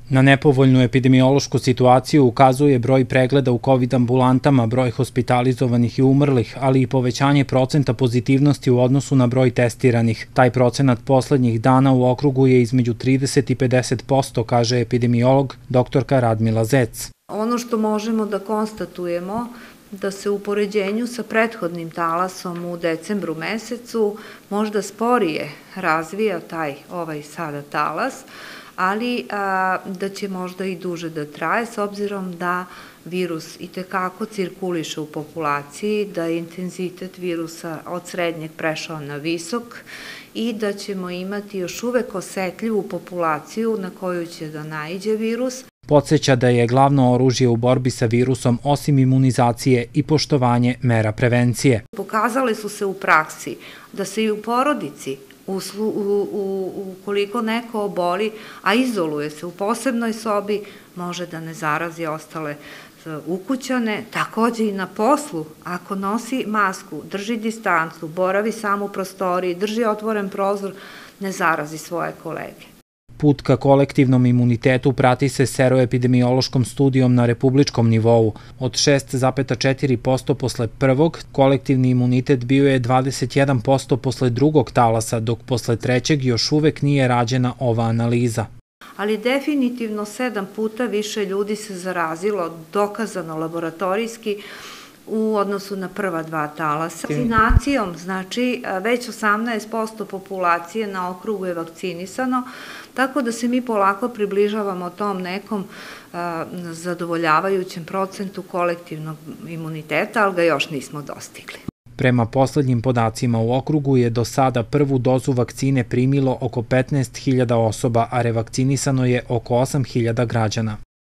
Na nepovoljnu epidemiološku situaciju ukazuje broj pregleda u COVID ambulantama, broj hospitalizovanih i umrlih, ali i povećanje procenta pozitivnosti u odnosu na broj testiranih. Taj procenat poslednjih dana u okrugu je između 30 i 50%, kaže epidemiolog doktorka Radmila Zec. Ono što možemo da konstatujemo da se u poređenju sa prethodnim talasom u decembru mesecu možda sporije razvija ovaj sada talas, ali da će možda i duže da traje s obzirom da virus itekako cirkuliše u populaciji, da je intenzitet virusa od srednjeg prešao na visok i da ćemo imati još uvek osetljivu populaciju na koju će da naiđe virus. Podseća da je glavno oružje u borbi sa virusom osim imunizacije i poštovanje mera prevencije. Pokazale su se u praksi da se i u porodici ukoliko neko oboli, a izoluje se u posebnoj sobi, može da ne zarazi ostale ukućane, takođe i na poslu, ako nosi masku, drži distancu, boravi sam u prostoriji, drži otvoren prozor, ne zarazi svoje kolege. Put ka kolektivnom imunitetu prati se seroepidemiološkom studijom na republičkom nivou. Od 6,4% posle prvog, kolektivni imunitet bio je 21% posle drugog talasa, dok posle trećeg još uvek nije rađena ova analiza. Ali definitivno 7 puta više ljudi se zarazilo, dokazano laboratorijski, u odnosu na prva 2 talasa. Vakcinacijom, znači, već 18% populacije na okrugu je vakcinisano, tako da se mi polako približavamo tom nekom zadovoljavajućem procentu kolektivnog imuniteta, ali ga još nismo dostigli. Prema poslednjim podacima u okrugu je do sada prvu dozu vakcine primilo oko 15.000 osoba, a revakcinisano je oko 8.000 građana.